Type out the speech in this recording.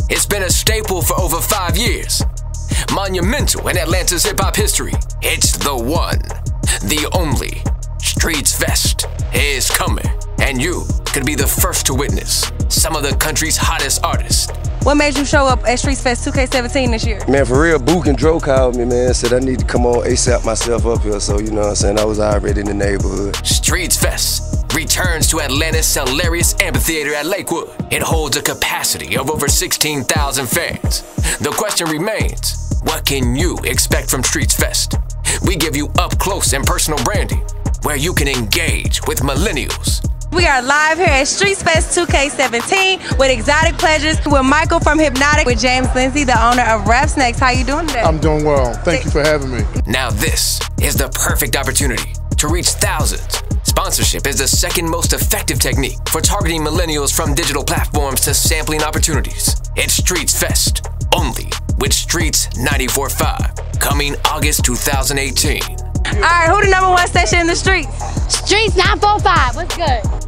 It's been a staple for over 5 years. Monumental in Atlanta's hip-hop history. It's the one, the only. Streets Fest is coming, and you could be the first to witness some of the country's hottest artists. What made you show up at Streets Fest 2K17 this year? Man, for real, Book and Dro called me, man, said I need to come on ASAP myself up here, so you know what I'm saying, I was already in the neighborhood. Streets Fest returns to Atlanta's hilarious amphitheater at Lakewood. It holds a capacity of over 16,000 fans. The question remains, what can you expect from Streets Fest? We give you up-close and personal branding, where you can engage with millennials. We are live here at Streets Fest 2K17 with Exotic Pleasures, with Michael from Hypnotic, with James Lindsay, the owner of Rap Snacks. How you doing today? I'm doing well. Thank you for having me. Now this is the perfect opportunity to reach thousands. Sponsorship is the second most effective technique for targeting millennials from digital platforms to sampling opportunities. It's Streets Fest, only with Streets 94.5, coming August 2018. All right, who the #1 station in the streets? Streets 945. What's good?